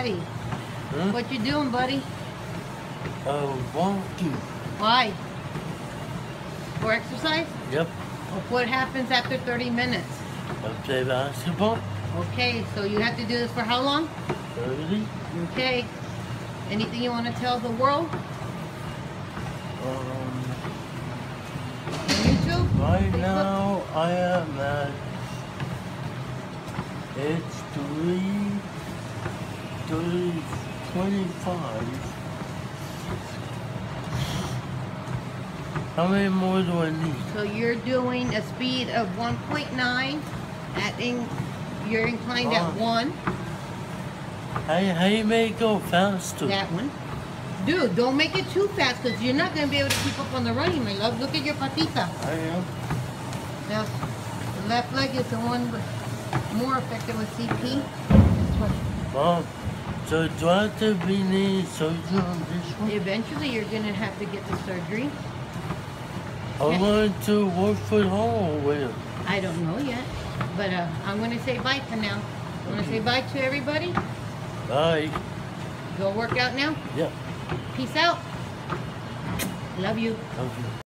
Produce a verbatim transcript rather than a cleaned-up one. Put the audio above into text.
Daddy. Huh? What you doing, buddy? Uh, walking. Why? For exercise? Yep. What happens after thirty minutes? I play basketball. Okay, so you have to do this for how long? thirty. Okay. Anything you want to tell the world? Um, On YouTube? right Facebook? now I am at, it's three, three, twenty-five. How many more do I need? So you're doing a speed of one point nine at in, you're inclined at Oh. one. How, how you make it go faster? That one. Dude, don't make it too fast because you're not going to be able to keep up on the running, my love. Look at your patita. I am. Now, the left leg is the one with more affected with C P. This one. Mom, so do I have to be needing surgery on this one? Eventually, you're going to have to get the surgery. I want to work from home with him. I don't know yet, but uh, I'm going to say bye for now. I'm going to say bye to everybody. Bye. Go work out now. Yeah. Peace out. Love you. Love you.